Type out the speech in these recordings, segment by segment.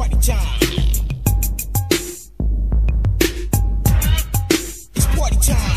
party time. It's party time.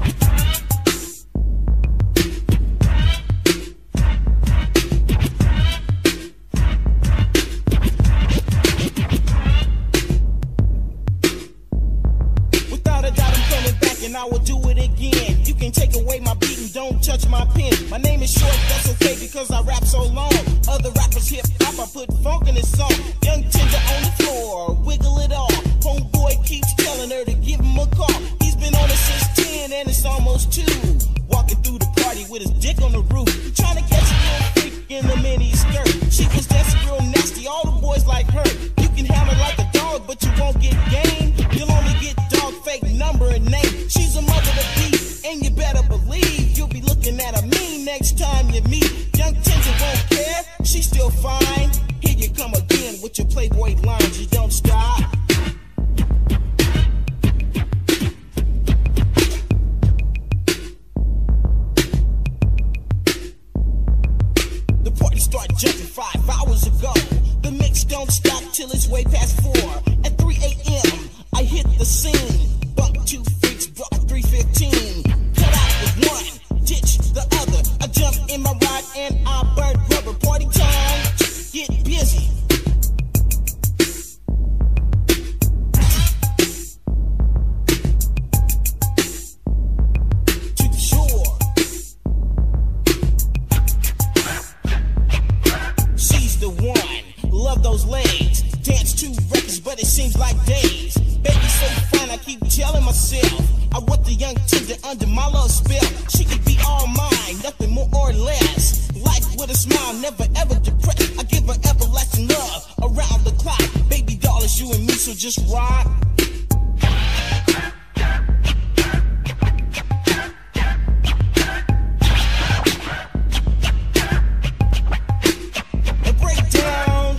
Without a doubt, I'm coming back and I will do it again. You can take away my beat and don't touch my pen. My name is Short, that's okay because I rap so long. Other rappers hip hop, I put funk in this song. Young Tender on the floor, wiggle it all. Homeboy keeps telling her to give him a call. He's been on it since 10 and it's almost 2. Walking through the party with his dick on the roof. Trying to catch a little freak in the mini skirt. She was dancing real nasty, all the boys like her. You can have her like a dog, but you won't get game. You'll only get dog fake number and name. She's a mother to beat, and you better believe you'll be looking at her mean next time you meet. Young Tender won't care, she's still fine. Here you come again with your Playboy lines, you don't stop. The party started jumping 5 hours ago. The mix don't stop till it's way past 4. At 3 a.m. I hit the scene. Bump 2 freaks, brought 315. Cut out with one, ditch the other. I jump in my ride and I burn rubber. Party time, get busy. To the shore. She's the one, love those legs. Dance 2 records, but it seems like days. Baby so fine, I keep telling myself I want the Young Tender under my love spell. She could be all mine, nothing more or less. Life with a smile, never ever depressed. I give her everlasting love around the clock. Baby doll, it's you and me, so just rock. And break down.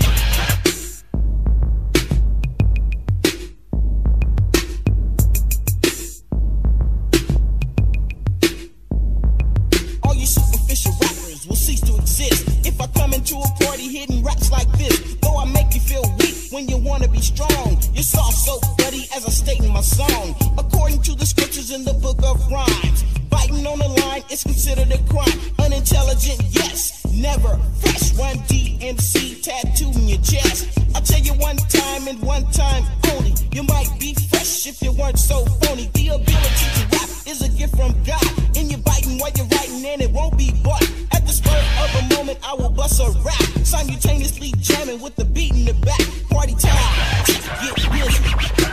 All you superficial rappers will cease to exist if I come into a party hitting raps like this. Though I make you feel weak when you wanna be strong, you're soft so buddy as I state in my song. According to the scriptures in the book of rhymes, biting on the line is considered a crime. Unintelligent, yes, never fresh. One DMC tattoo in your chest. I'll tell you one time and one time only. You might be fresh if you weren't so phony. The ability to rap is a gift from God. And you're biting while you're writing and it won't be bought. At the spur of a moment I will bust a rap, simultaneously jamming with the beat in the back. Party time, get busy.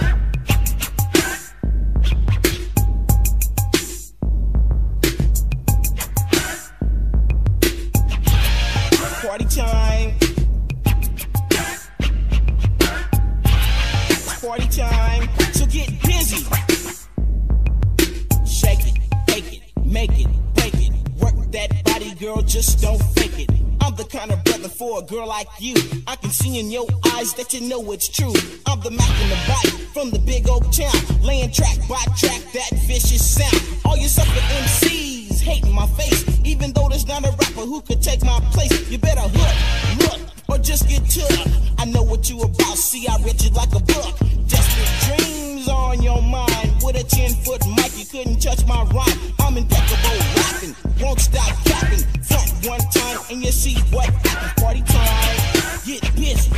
Party time. Party time. So get busy. Shake it, bake it, make it, break it. Work that body, girl, just don't fake it. I'm the kind of brother for a girl like you. I can see in your eyes that you know it's true. I'm the Mack in the bite from the big old town, laying track by track that vicious sound. All you sucker MCs hating my face, even though there's not a rapper who could take my place. You better hook, look, or just get took. I know what you about, see I read you like a book. Desperate dreams are on your mind. With a 10-foot mic, you couldn't touch my rhyme. I'm impeccable rapping, won't stop clapping. Front one time and you see what happens. Party time, get busy.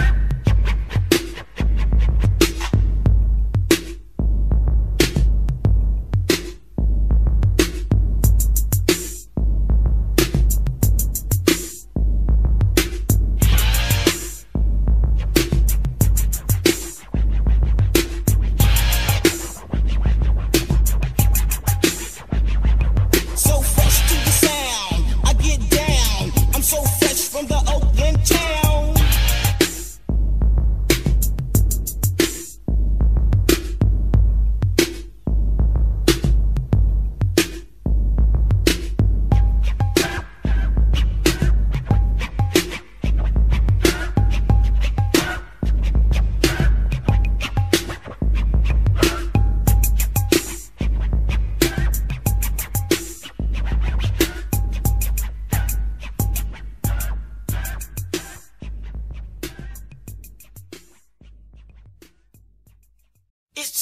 So fresh to the sound, I get down. I'm so fresh from the Oakland town.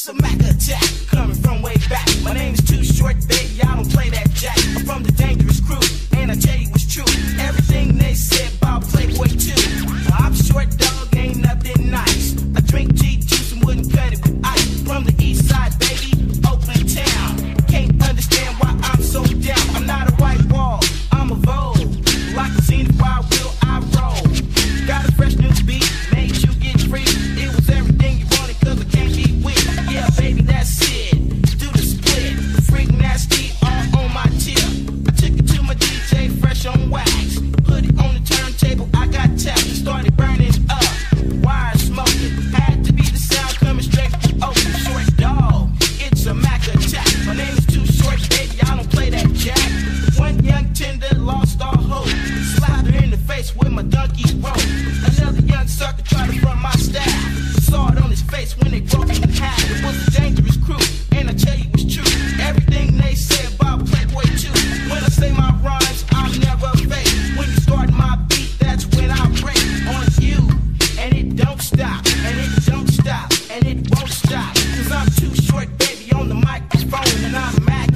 It's a Mack attack, coming from way back. My name is Too Short, baby, I don't play that jack. I'm from the dangerous crew, and I tell you it's true. Everything they said about Playboy too. I'm short, dog, ain't nothing nice. I drink G juice and wouldn't cut it with ice. From the east side, baby, Oakland town. Can't understand why I'm so down. I'm not a white wall, I'm a Vogue. Like a scenic wild wheel, I roll. Got a fresh new beat, made you get free. It was everything you wanted, cause I can't be weak. Yeah, baby, that's it. Do the split. The freak nasty, all on my tip. I took it to my DJ, fresh on wax. Put it on the turntable, I got tapped and started burning up. Wire smoking, had to be the sound coming straight from Oakland. Short dog, it's a Mack attack. My name is Too Short, baby, I don't play that jack. One young tender lost all hope. Slapped her in the face with my donkey rope. Another young sucker tried to front my staff. Saw it on his face when they broke him in half. It was a dangerous crew, and I tell you it's true. Everything they say about Playboy too. When I say my rhymes, I'm never fake. When you start my beat, that's when I break on you. And it don't stop, and it don't stop, and it won't stop. Cause I'm too short, baby, on the microphone, and I'm Mack.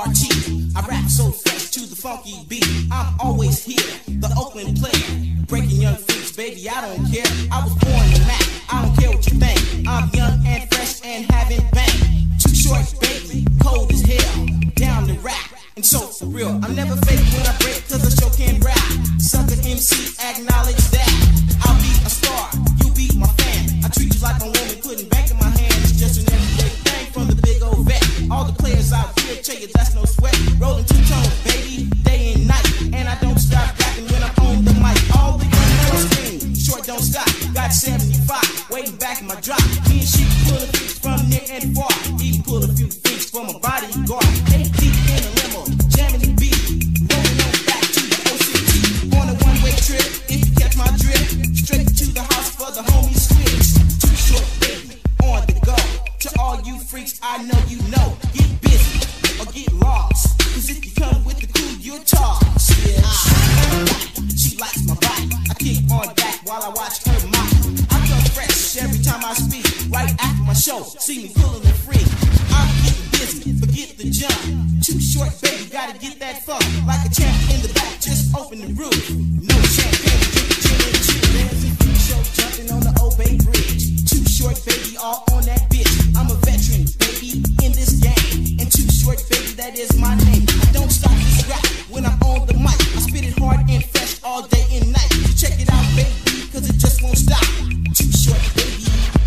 hort. I rap so fresh to the funky beat. I'm always here, the Oakland player, breaking young freaks, baby. I don't care. I was born in Mack. I don't care what you think. I'm young and fresh and having bang. Too short, baby, cold as hell. Down to rap, and so for real. I'm never fake when I break, cause I sure can rap. Sucker MC, acknowledge that. I'll be a star, you be my fan. I treat you like a woman, putting back in my hand. It's just an everyday thing from the big old vet. All the players out here tell you that's no sweat. Rolling two-tone, baby, day and night. And I don't stop rapping when I'm on the mic. All the young girls scream, short don't stop. Got 75, waiting back in my drop. Me and she pull a bitch from near and far. Even pull a few things from a bodyguard. 8 deep in a limo, jamming the beat. Rolling on back to the OCT. On a one-way trip, if you catch my drift. Straight to the house for the homie switch. Too short, baby, on the go. To all you freaks, I know you know. Get busy or get lost. Cause if you come with the crew, you'll toss. Yeah, she likes my body. I kick on back while I watch her mock. I come fresh every time I speak. Right after my show, see me pulling the free. I'm getting busy, forget the jump. Too short, baby, gotta get that funk. Like a champ in the back, just open the roof. No champagne, drink gin and chill. There's a freak show jumping on the Old Bay Bridge. Too short, baby, all on that bitch. I'm a veteran, baby, in this game. And too short, baby, that is my name. I don't stop this rap when I'm on the mic. I spit it hard and fresh all day and night. So check it out, baby, cause it just won't stop. Too short, baby.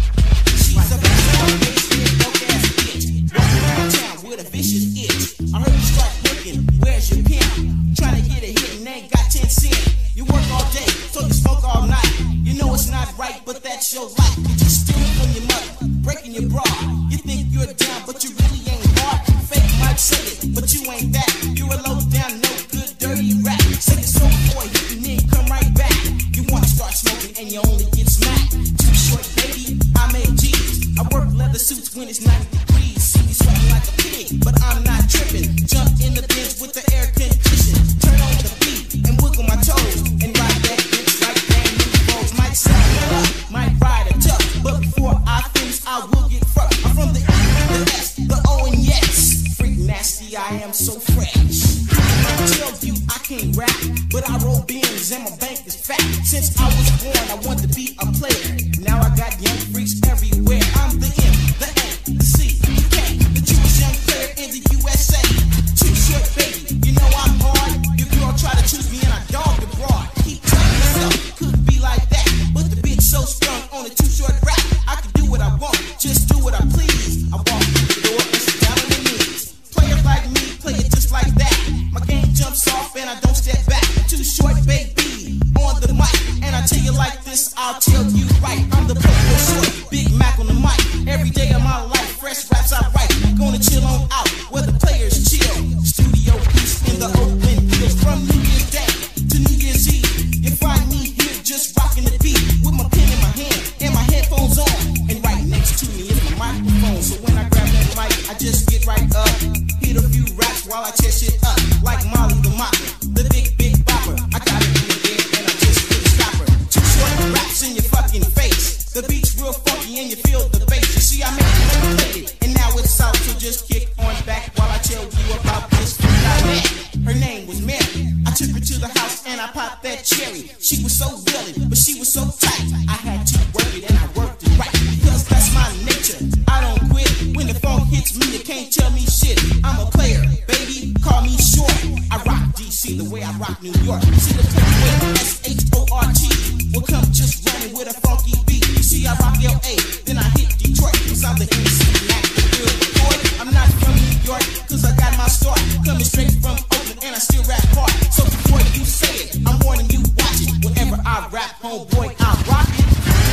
She's a bad bitch, broke ass bitch. Walking around town with a vicious itch. I heard you start looking, where's your pimp? Trying to get a hit and ain't got 10 cents. You work all day, so you smoke all night. You know it's not right, but that's your life. You just stealing from your mother, breaking your bra. You think you're down, but you really ain't hard. Fake might say it, but you ain't that. You're a low down, no good, dirty rap. Say it so boy, you can then come right back. You wanna start smoking and you only get smacked. Too short, baby, I make G's. I work leather suits when it's 90 degrees. See me sweating like a pig, but I'm not tripping. Jump in the bench with the air conditioning. Turn on the beat and wiggle my toes. And ride that bitch like damn new folks. Might sound up, might ride a tough. But before I finish, I will get fucked. I'm from the E, the S, the O, and yes. Freak nasty, I am so fresh. I tell you I can't rap, but I roll beans and my bank is fat. Since I was born, I want to be a player. Now I got young freaks everywhere. I'm the M, the N, the C, the K, the Jewish young player in the USA. Too short, baby, you know I'm hard. Your girl try to choose me and I dog the broad. Keep telling myself it couldn't be like that, but the bitch so strong on a too short rap. I can do what I want, just do what I please. I walk through the door and sit down on the knees. Players like me, play it just like that. My game jumps off and I don't step back. Too short, baby, on the mic. And I tell you like this, I'll tell you right. I'm the playboy short, Big Mac on the mic. Every day of my life, fresh raps I write. Gonna chill on out where the players chill. Studio piece in the Oakland Hills. From New Year's Day to New Year's Eve, you find me here just rocking the beat with my pen in my hand and my headphones on. And right next to me is my microphone. So when I grab that mic, I just get right up, hit a few raps while I chest it up like Molly the Mocker, the big bopper. I got it in the air and I just hit a stopper. Too short raps in your fucking face. The beat's real funky and you feel the bass. You see, I made it and now it's out. So just kick on back while I tell you about this freak I met. Her name was Mary. I took her to the house and I popped that cherry. She was so willing, but she was so tight. I had to work it and I worked it right, because that's my nature. I don't quit. When the phone hits me, you can't tell me shit. I'm a player, baby, call me short. I rock DC the way I rock New York. See the playboy SHORT will come just running with a funky beat. You see, I rock LA, then I hit Detroit, cause I'm the MC Mack, the real boy. I'm not from New York, cause I got my start coming straight from Oakland and I still rap hard. So before you say it, I'm warning you, watch it. Whenever I rap, homeboy, I rock it.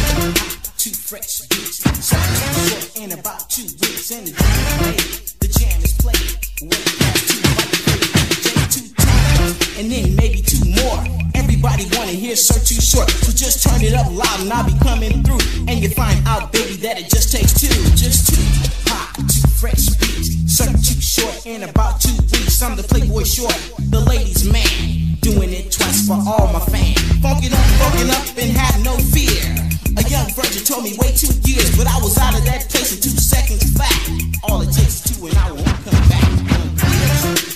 Too fresh beats, so short in about 2 weeks. And the jam is played. Way past 2 like 2 times, and then maybe 2 more. Everybody wanna hear Sir Too Short, so just turn it up loud and I'll be coming through. And you find out, baby, that it just takes 2, just 2. Hot, 2 fresh beats, Sir Too Short in about 2 weeks. I'm the playboy short, the ladies' man, doing it twice for all my fans. Funkin' up, and have no fear. A young virgin told me wait 2 years, but I was out of that place in 2 seconds flat. All it takes is 2 and I won't come back.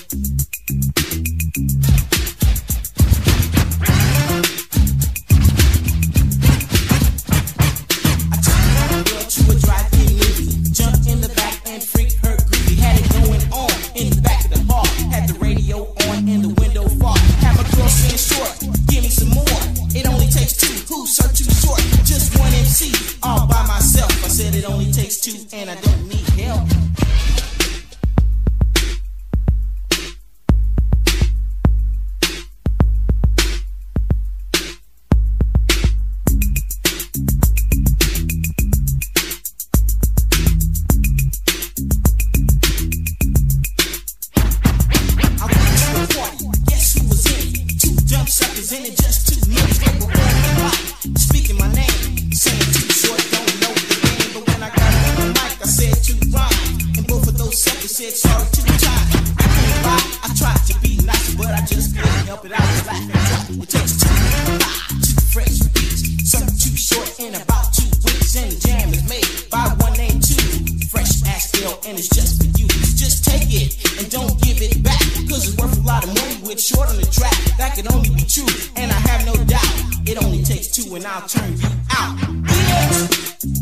said sorry 2 times. I couldn't lie, I tried to be nice, but I just couldn't help it. I was laughing. It takes 2 fresh beats, something too short in about 2 weeks, and the jam is made by one named 2. Fresh ass bill, and it's just for you. Just take it and don't give it back, cause it's worth a lot of money with short on the track. That could only be true, and I have no doubt. It only takes 2 and I'll turn you out. Yes.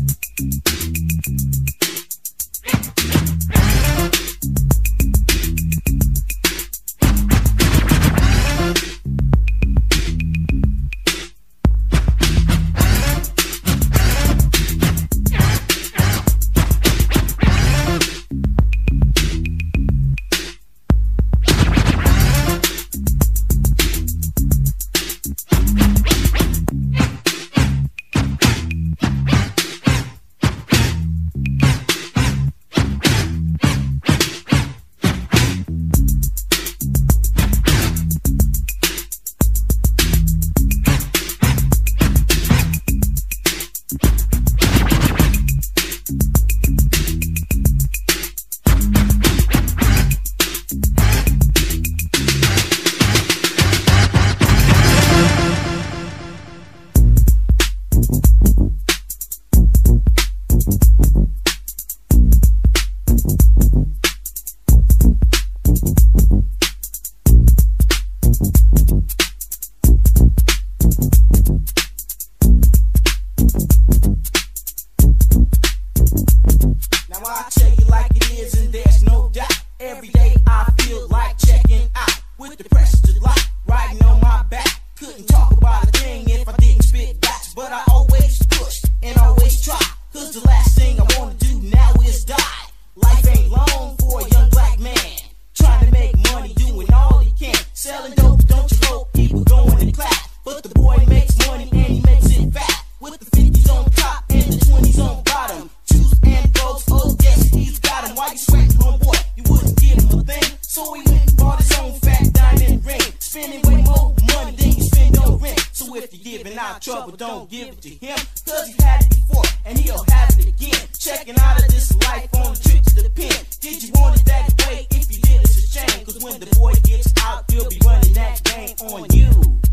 Trouble, don't give it to him, cause he had it before, and he'll have it again. Checking out of this life on a trip to the pen. Did you want it that way? If you did, it's a shame, cause when the boy gets out, he'll be running that game on you.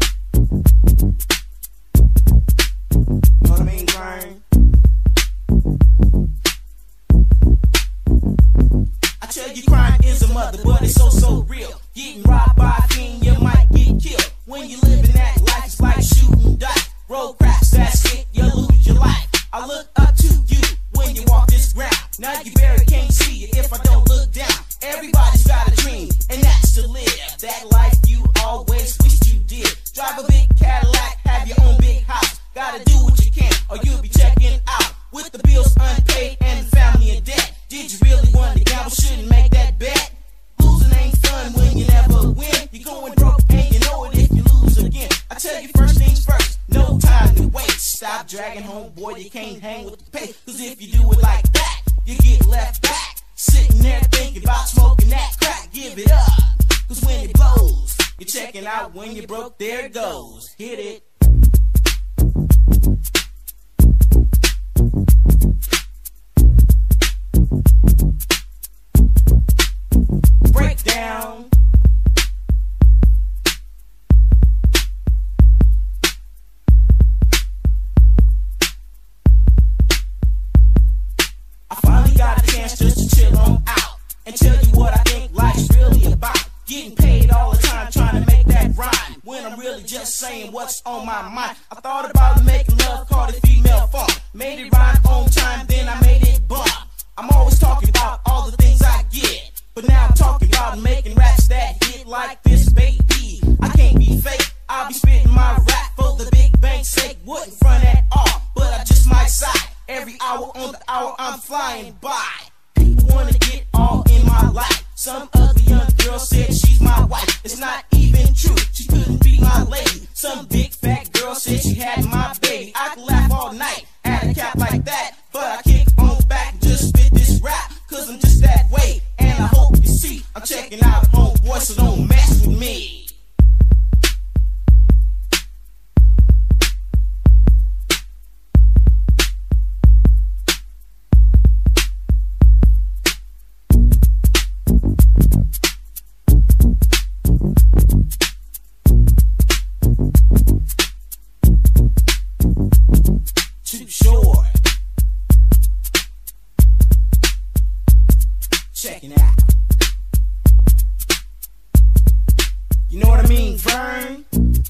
Know what I mean, Brian? I tell you, crime is a mother, but it's so real. Getting robbed by a fiend, you might get killed. When you living that life, it's like shooting dice. Road crash, that's it, you lose your life. I look up to you when you walk this ground. Now you barely can't see it if I don't look down. Everybody's got a dream, and that's to live that life you always wished you did. Drive a big Cadillac, have your own big house. Gotta do what you can, or you'll be checking out. With the bills unpaid and the family in debt. Did you really want to gamble? Shouldn't make that bet. Losing ain't fun when you never win. You're going broke, and you know it if you lose again. I tell you first things first. No time to wait. Stop dragging home, boy, you can't hang with the pay. Cause if you do it like that, you get left back. Sitting there thinking about smoking that crack. Give it up, cause when it blows, you're checking out. When you broke, there it goes. Hit it. Breakdown. Got a chance just to chill on out and tell you what I think life's really about. Getting paid all the time trying to make that rhyme, when I'm really just saying what's on my mind. I thought about making love, called it female funk. Made it rhyme on time, then I made it bump. I'm always talking about all the things I get, but now I'm talking about making raps that hit like this, baby. I can't be fake, I'll be spitting my rap for the big bank's sake. Wouldn't front at all, but I just might sigh. Every hour on the hour I'm flying by. People wanna get all in my life. Some ugly young girl said she's my wife. It's not even true, she couldn't be my lady. Some big fat girl said she had my baby. I could laugh all night at a cap like that, but I kick on back and just spit this rap, cause I'm just that way. And I hope you see I'm checking out homeboy, so don't mess with me. Check it out. You know what I mean, Vern?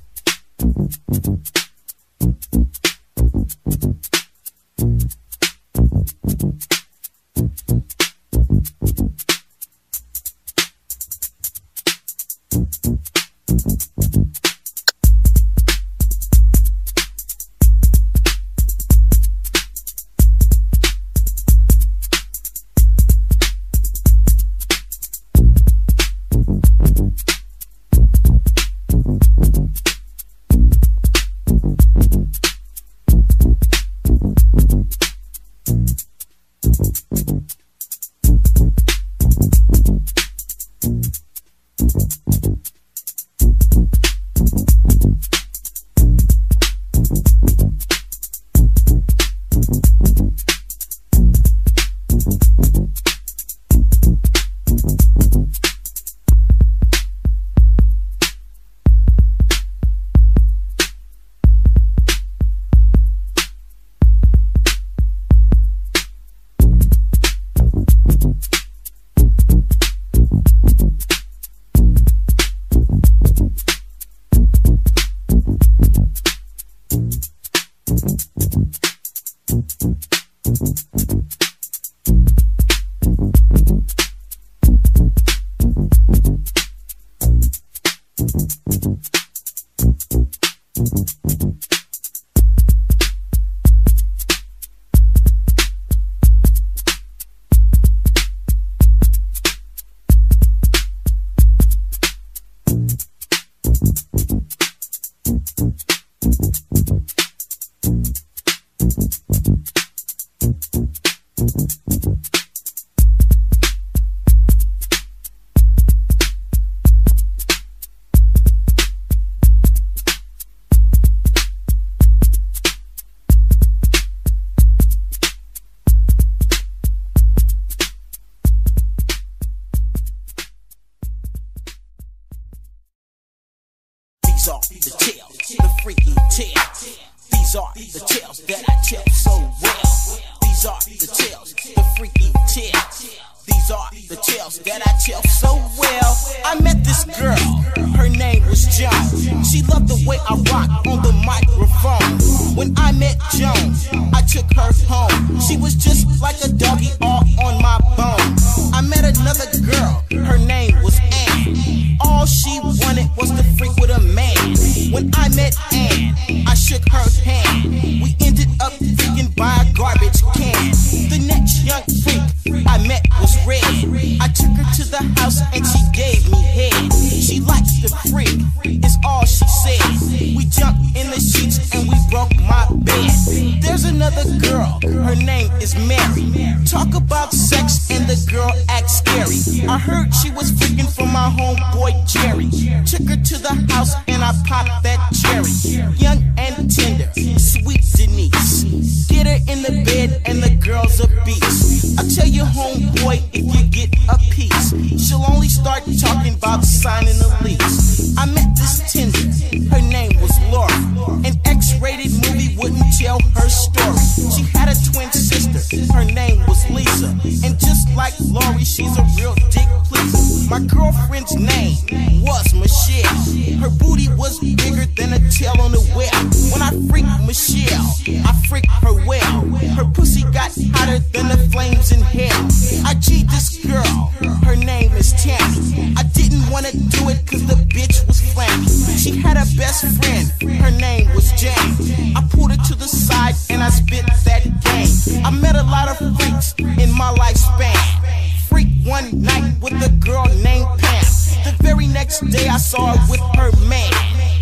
These are the tales, the freaky tales. These are the tales that I tell so well. These are the tales, the freaky tales. These are the tales that I tell so well. I met this girl, her name was Joan. She loved the way I rock on the microphone. When I met Joan, I took her home. She was just like a doggy all on my bone. I met another girl, her name was Ann. All she wanted was to freak with a man. When I met Ann, I shook her hand. We ended up freaking by a garbage can. The next young freak I met was Red. I took her to the house and she gave me head. She likes to freak, is all she said. We jumped in the sheets and we broke my bed. There's another girl, her name is Mary. Talk about sex and the girl acts scary. I heard she was freaking for my homeboy Jerry. Took her to the house and I popped that cherry. Young and tender, sweet Denise. Get her in the bed and the girl's a beast. I tell you homeboy, if you get a piece, she'll only start talking about signing the lease. I met this tender, her name was Laura. An X-rated movie wouldn't tell her story. She had a twin sister, her name was Lisa. And just like Lori, she's a real dick pleaser. My girlfriend's name was Michelle. Her booty was bigger than a tail on a whale. When I freaked Michelle, I freaked her well. Her pussy got hotter than the flames in hell. I G'd this girl, her name is Tammy. I didn't wanna do it cause the bitch was flammy. She had a best friend, her name was Jane. I pulled her to the side and I spit that game. I met a lot of freaks in my lifespan. Freak one night with a girl named Pam. The very next day I saw her with her man.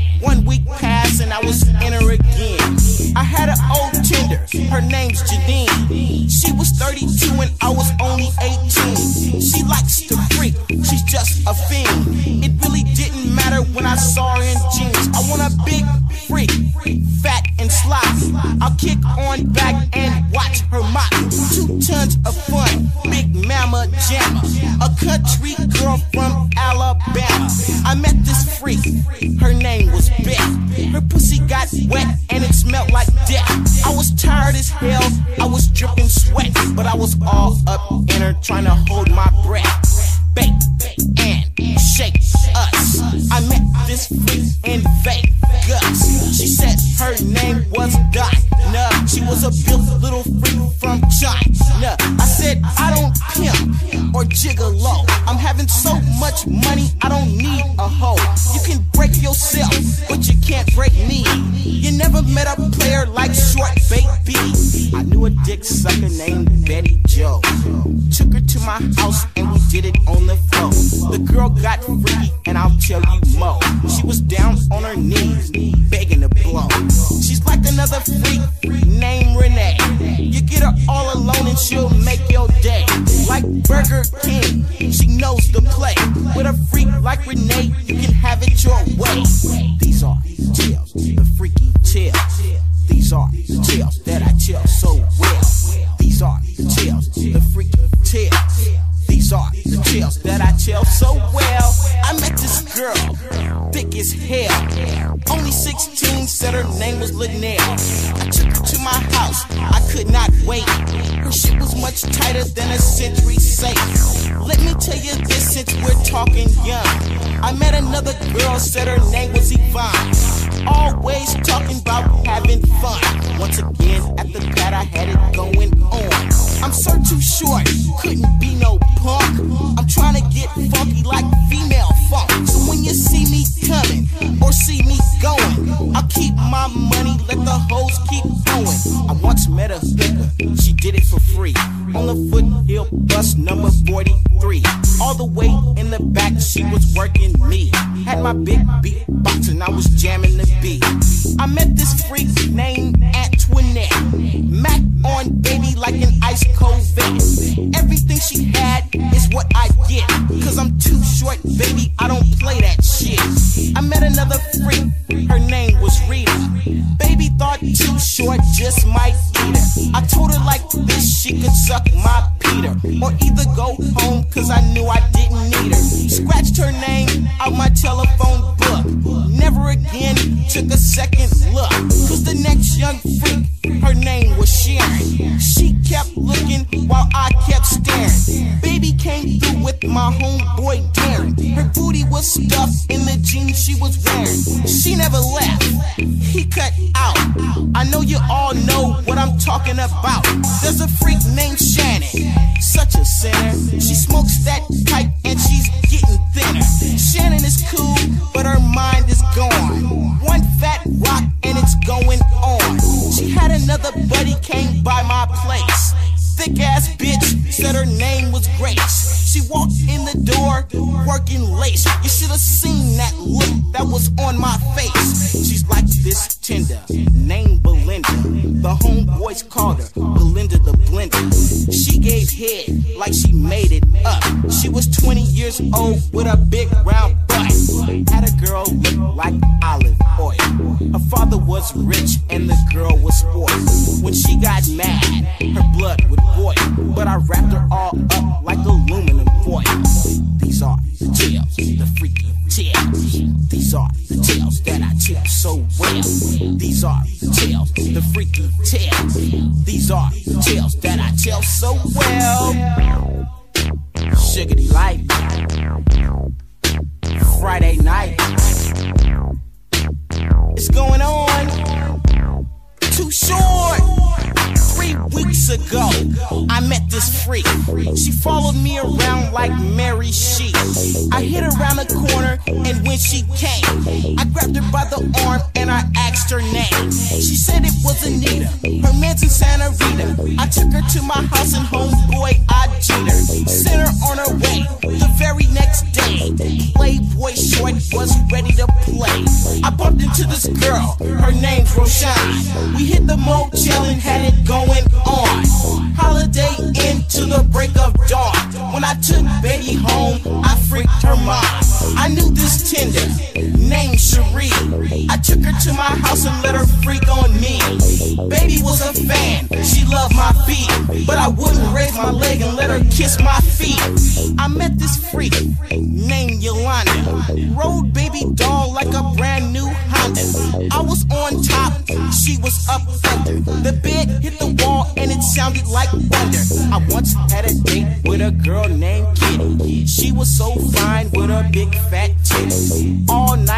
1 week passed and I was in her again. I had an old tender, her name's Janine. She was 32 and I was only 18. She likes to freak, she's just a fiend. It really didn't matter when I saw her in jeans. I want a big freak, fat and sloppy. I'll kick on back and watch her mop. 2 tons of fun, big mama jammer. A country girl from Alabama. I met this freak, her name was Beth. Her pussy got wet and it smelled like death. I was tired as hell, I was dripping sweat, but I was all up in her trying to hold my breath. gigolo. I'm having so much money, I don't need a hoe. You can break yourself, but you can't break me. You never met a player like Short Baby. I knew a dick sucker named Betty Joe. Took her to my house and we did it on the floor. The girl got freaky and I'll tell you more. She was down on her knees, begging to blow. She's like another freak named Renee. You get her all alone and she'll make your day. Like Burger King, she knows the play. With a freak like Renee, you can have it your way. These are tales, the freaky tales. These are the tales that I tell so well. These are the tales, the freaky tales. These are the tales that I tell so well. I met this girl, thick as hell. Only 16, said her name was Linnell. I took her to my house, I could not wait. Her shit was much tighter than a century safe. Let me tell you this since we're talking young. I met another girl, said her name was Yvonne. Always talking about having fun. Once again, at the pad I had it going on. I'm so too short, couldn't be no punk. I'm trying to get funky like female funk. So when you see me coming or see me going, I'll keep my money, let the hoes keep going. I once met a hooker, she did it for free. On the Foothill bus number 43. All the way in the back, she was working me. Had my big beatbox and I was jamming the beat. I met this freak named Antoinette. Mack on baby like an ice cold vet. Everything she had is what I get. Cause I'm too short, baby, I don't play that shit. I met another freak, her name was Rita. Baby thought too short just might eat her. I told her like this, she could suck my Peter. Or either go home cause I knew I didn't need her. Scratched her name out my telephone book. Never again took a second look. Cause the next young freak, her name was Sharon. She kept looking while I kept staring. Baby came through with my homeboy Darren. Her booty was stuffed in the jeans she was wearing. She never left, he cut out. I know you all know what I'm talking about. There's a freak named Shannon, such a sinner. She smokes that pipe and she's getting thinner. Shannon is cool, but her mind is gone. One fat rock and it's going on. She had another buddy came by my place. Thick ass bitch, said her name was Grace. She walked in the door, working lace. You should have seen that look that was on my face. She's like this tender, named Belinda. The homeboys called her Belinda the Blender. She gave head like she made it up. She was 20 years old with a big round butt. Had a girl look like olive oil. Her father was rich and the girl was spoiled. When she got mad, her blood would boil. But I wrapped her all up like aluminum foil. These are the tales, the freaky tales. These are the tales that I tell so well. These are the tales, the freaky tales. These are the tales that I tell so well. Sugarty light, Friday night. It's going on. Too short. 3 weeks ago, I met this freak. She followed me around like Mary Sheep. I hit around the corner, and when she came, I grabbed her by the arm and I asked her name. She said it was Anita. Her man's in Santa Rita. I took her to my house and homeboy, I G'd her. Sent her on her way. The very next day, Playboy Short was ready to play. I bumped into this girl. Her name's Roshine. We hit the motel and had it going on. Holiday into the break of dawn. When I took baby home, I freaked her mom. I knew this tender named Cherie. I took her to my house and let her freak on me. Baby was a fan, she loved my beat, but I wouldn't raise my leg and let her kiss my feet. I met this freak named Yolanda. Rode baby doll like a brand new Honda. I was on top, she was up under. The bed hit the wall and it sounded like thunder. I once had a date with a girl named Kitty. She was so fine with her big fat titties. All night long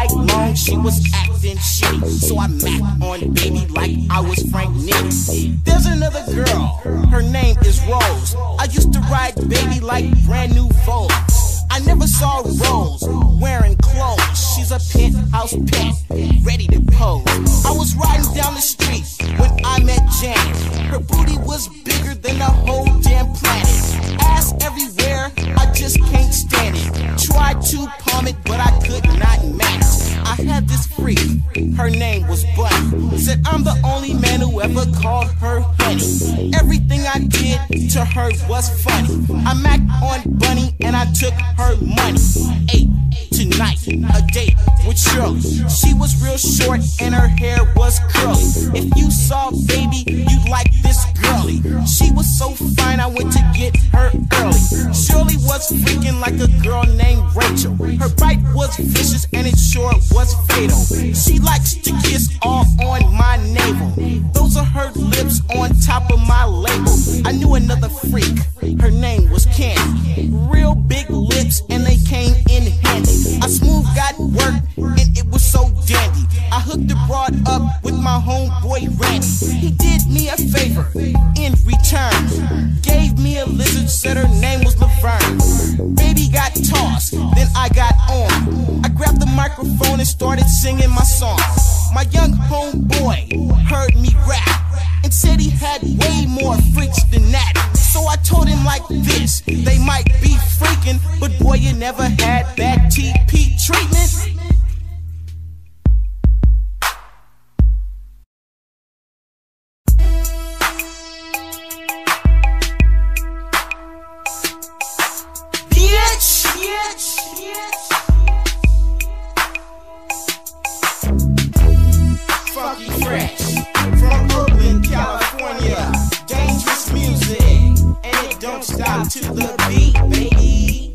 wrong, she was acting shitty. So I Mack on baby like I was Frank Nitty. There's another girl, her name is Rose. I used to ride baby like brand new Vogue. I never saw Rose wearing clothes. She's a penthouse pet, ready to pose. I was riding down the street when I met Janet. Her booty was bigger than the whole damn planet. Ass everywhere, I just can't stand it. Tried to palm it, but I could not match. I had this freak, her name was Bunny. Said I'm the only man who ever called her honey. Everything I did to her was funny. I Macked on Bunny and I took her money. Ate tonight, a date with Shirley. She was real short and her hair was curly. If you saw baby, you'd like this girly. She was so fine, I went to get her early. Shirley was freaking like a girl named Rachel. Her bite was vicious and it sure was fatal. She likes to kiss all on my navel. Those are her lips on top of my label. I knew another freak, her name was Candy. Real big lips and they came in handy. I smooth got work and it was so dandy. I hooked the broad up with my homeboy Randy. He did me a favor in return. Gave me a lizard, said her name was Laverne. Baby got tossed, then I got on. I grabbed the microphone and started singing my song. My young homeboy heard me rap and said he had way more freaks than that. So I told him like this, they might be freaking, but boy, you never had that TP treatment. Funky Fresh from Oakland, California. Dangerous music, and it don't stop to the beat, baby.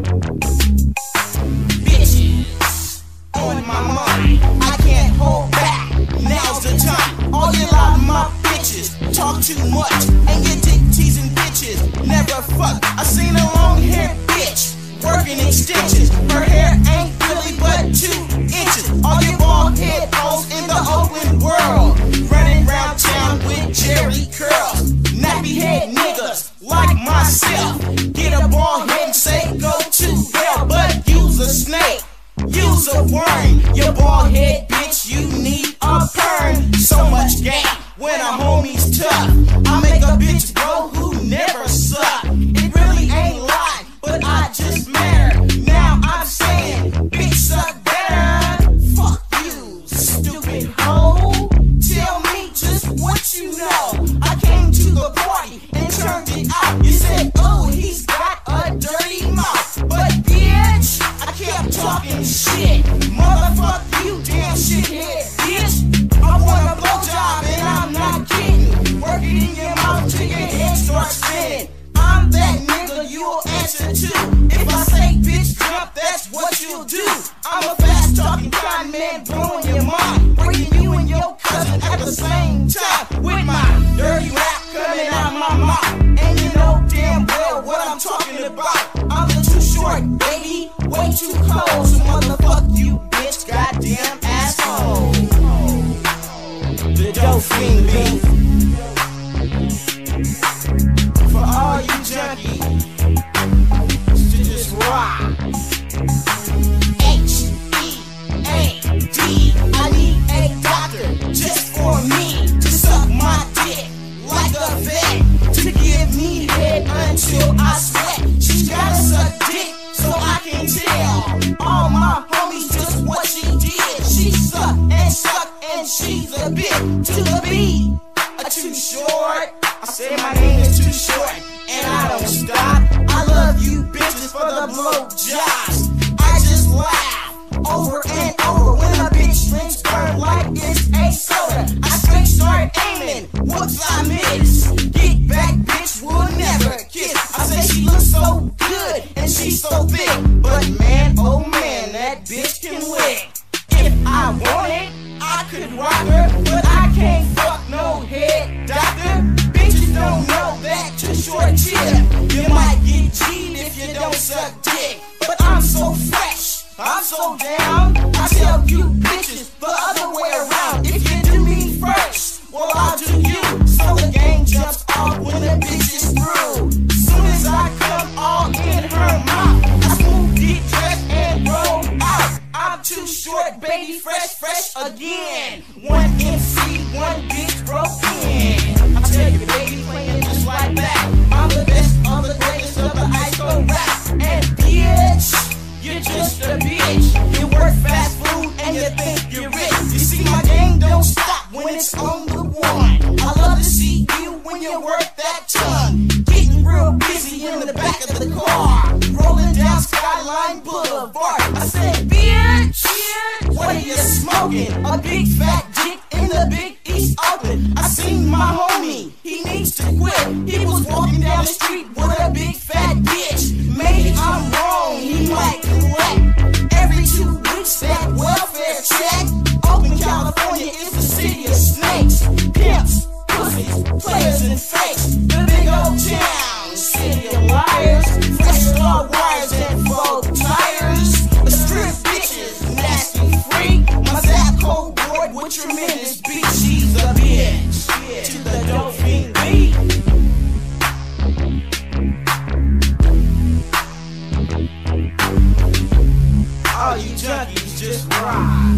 Bitches on my mind, I can't hold back. Now's the time. All you loud my bitches talk too much, and you dick teasing bitches never fuck. I seen a long haired bitch working extensions. Her hair ain't really but 2 inches. All you bald head hoes in the Oakland world, running round town with Jerry curls. Nappy head niggas like myself get a bald head and say go to hell. But use a snake, use a worm. Your bald head bitch, you need a perm. So much game when a homie's tough. I make a bitch bro who never suck. It really ain't lie, but I just matter. Now I'm saying, bitch suck better. Fuck you, stupid hoe. Tell me just what you know. I came to the party and turned it out. You said, oh, he's got a dirty mouth. But bitch, I kept talking shit. Motherfuck you, damn shithead, bitch. I want a blowjob and I'm not kidding. Work it in your mouth till your head starts spinning. I'm that nigga you'll answer to. If I say bitch jump, that's what you'll do. I'm a fast talking con man blowing your mind, breaking you and your cousin at the same time. With my dirty rap coming out my mouth, and you know damn well what I'm talking about. I'm the too short, baby, way too cold. So motherfuck you, bitch, goddamn asshole. The dope fiend beat. For all you junkies to just rock. H-E-A-D. I need a doctor just for me to suck my dick like a vet, to give me head until I sweat. She's gotta suck dick so I can tell all my homies just what she did. She suck and she's a bit to the beat. Too short. I say my name is too short, and I don't stop. I love you bitches for the blowjobs. I just laugh over and over when a bitch drinks burn like it's a soda. I straight start aiming, whoops I miss. Get back, bitch, we'll never kiss. I say she looks so good and she's so thick, but man, oh man, that bitch can lick. If I want it, I could rock her, but I can't fuck no head doctor. Bitches don't know that too short tip. You might get G'd if you don't suck dick. But I'm so fresh, I'm so down. I tell love you bitches the other way around. If you do me first, well I'll do you. So the gang jumps off when the bitch is through. Soon as I come all in her mouth, I smooth, get dressed and roll out. I'm too short, baby, fresh again. One MC, one bitch broke in. I tell you, baby, playing just like that. I'm the best of the greatest of the ice cold rap. And bitch, you're just a bitch. You work fast food and you think you're rich. You see, my gang don't stop when it's on the one. I love to see you when you work that tongue. Getting real busy in the back of the car, rolling down Skyline Boulevard. I said, bitch, what are you smoking? A big fat dick in the Big East Open. I seen my homie, he needs to quit. He was walking down the street with a big fat bitch. Maybe I'm wrong, he might collect every 2 weeks that welfare check. Oakland, California is the city of snakes, pimps, pussies, players and fakes. The big old town, city of liars, fresh law wires and folk tires. Strip bitches, nasty freak. My zap cold board with tremendous beat. She's a bitch to the dope fiend beat. All you junkies just ride.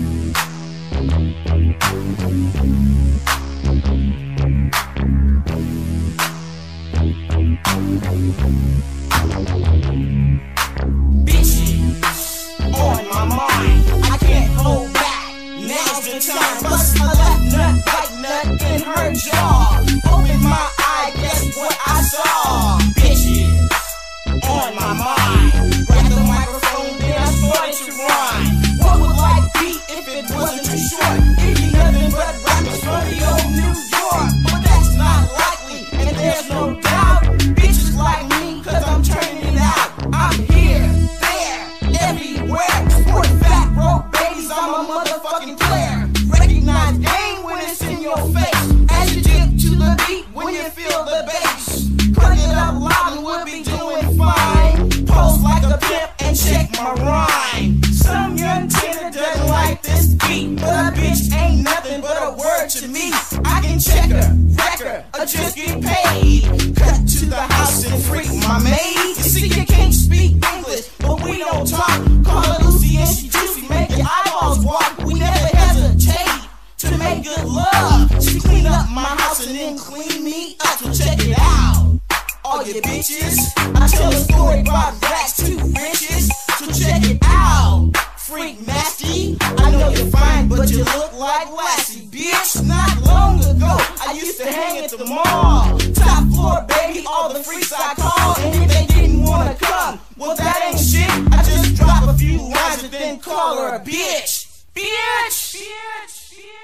Bitches on my mind, I can't hold back. Now's the time. Bust a left nut, right nut in her jaw. Open my eye, guess what I saw? Bitches on my mind. Grab the microphone, then I started to rhyme. What would life be if it wasn't too short? It'd be nothing but rappers from the old New York. But that's not likely, and there's no doubt. Bitches like me, cause I'm turning it out. I'm here, there, everywhere. Sport fat, broke babies, I'm a motherfucking player. Recognize game when it's in your face. As you dip to the beat when you feel the bass. Crank it up loud and we'll be doing fine. Pose like a pimp and check my rhyme. Some young tenor doesn't like this beat, but a bitch ain't nothing but a word to me. I can check her, wreck her, or just get paid. Cut to the house and freak my maid. You see, you can't speak English, but we don't talk. Call her Lucy and she juicy, make your eyeballs walk. We never hesitate to make good love. She clean up my house and then clean me up. So check it out, all you bitches. I tell a story about racks to riches. So check it out, freak nasty. I know you're fine, but you look like Lassie. Bitch, not long ago, I used to hang at the mall. Top floor, baby, all the freaks I call. And if they didn't wanna come, well that ain't shit. I just drop a few lines and then call her a bitch. Bitch, bitch, bitch.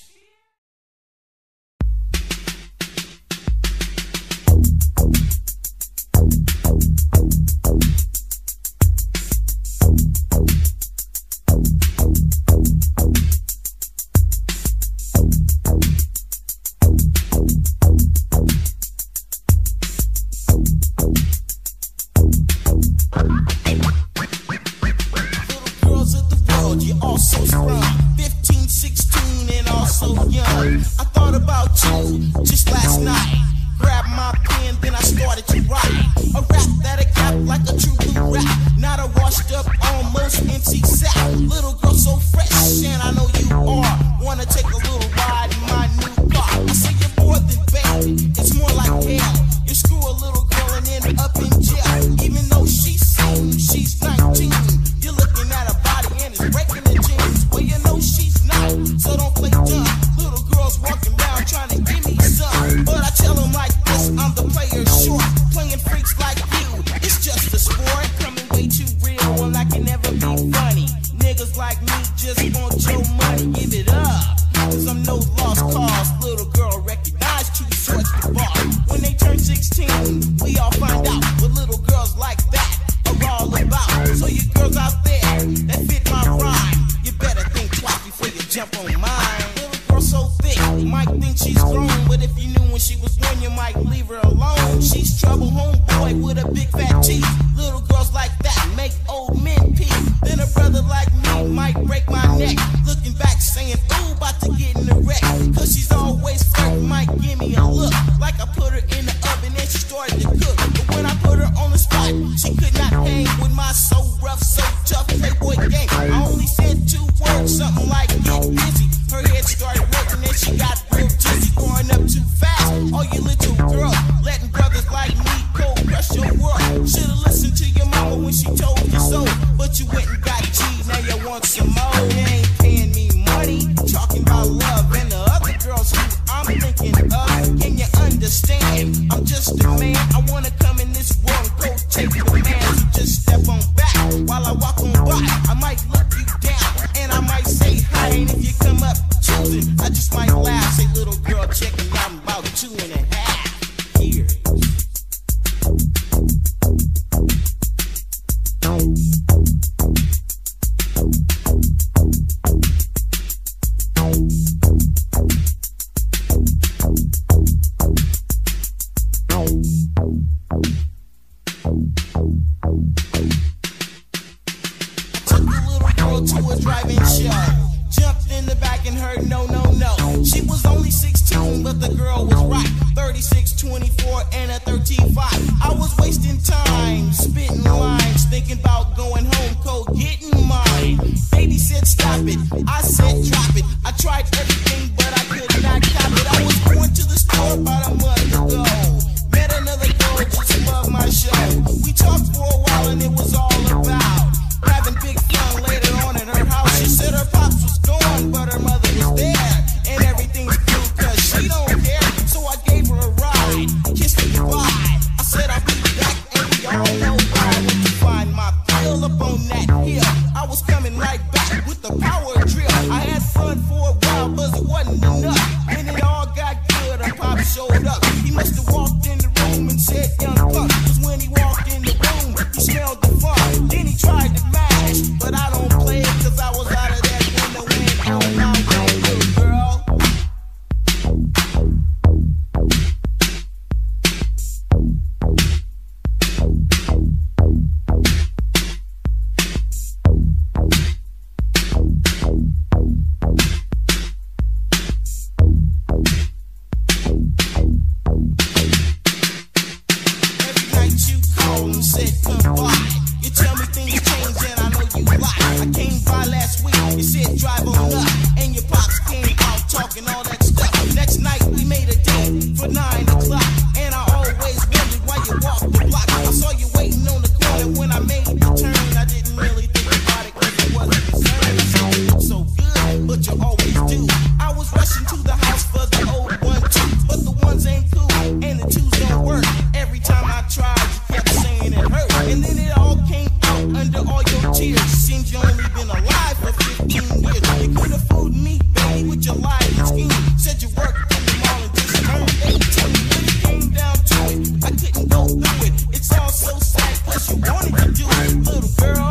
You're all so strong, 15, 16 and all so young. I thought about you just last night. Grabbed my pen, then I started to write a rap that'll cap like a true blue rap. Not a washed up, almost empty sack. Little girl so fresh, and I know you are. Wanna take a little ride in my new car? I say you're more than baby, it's more like hell. You screw a little girl and end up in jail. Even though she's 19, you're looking at her body and it's breaking the jeans. Well, you know she's not, so don't play dumb. Little girls walking down trying to give me some, but I tell them like this, I'm the player short. Playing freaks like you, it's just a sport. Coming way too real and I can never be funny. Niggas like me just want your money, give it up, cause I'm no lost cause. Little girl recognize two shorts to bar. When they turn 16, we all find out what little girls like that are all about. So you girls out there that fit my rhyme, you better think twice before you jump on mine. Little girl so thick, you might think she's grown, but if you knew when she was born, you might leave her alone. She's trouble homeboy with a big fat teeth. Little girls like that make she told you so. But you went and got G, now you want some more. You ain't paying me money, talking about love. And the other girls who I'm thinking of, can you understand? I'm just a man, I wanna come in this world and go take the man. So just step on back while I walk on by. I might look you down and I might say hi. And if you come up choosing, I just might laugh. Say, little girl, check me out, I'm about 2.5 years. To a drive-in show, jumped in the back and heard no, no, no. She was only 16, but the girl was right. 36, 24, and a 13.5. I was wasting time, spitting lines, thinking about going home, cold, getting mine. Baby said stop it, I said drop it. I tried everything, but I could not cop it. I was going to the store about a month ago. Met another girl just above my show. We talked for a while and it was all about having big fun later on in her house. She said her pops was gone, but her mother was there. And everything's cool cause she don't care. So I gave her a ride, kissed her goodbye. I said I'll be back and we all know why. I went to find my pill up on that hill. I was coming right back with the power drill. I had fun for a while, but it wasn't enough. When it all got good, her pop showed up. He must have walked in the room and said, young punk. Cause when he walked in the room, he smelled the fun. Then he tried to mash, but I don't play it cause I was out of that window and on my way, little girl. Every night you called and said goodbye. You tell me things change and I know you lie. I came by last week, you said drive on up. And your pops came out talking all that stuff. Next night we made a date for 9 o'clock. And I always wondered why you walked the block. I saw you waiting on the corner when I made the turn. I didn't really think about it cause it wasn't concerned. I said you look so good, but you always do. I was rushing to the house for the old 1-2. But the ones ain't cool and the 2s don't work. Every time I tried, you kept saying it hurt. And then it all came out under all your tears. Seems you only been alive for 15 years. You could have fooled me, baby, with your lying scheme. Said you worked in the mall and just turned 18. When it came down to it, I couldn't go through it. It's all so sad cause you wanted to do it. Little girl,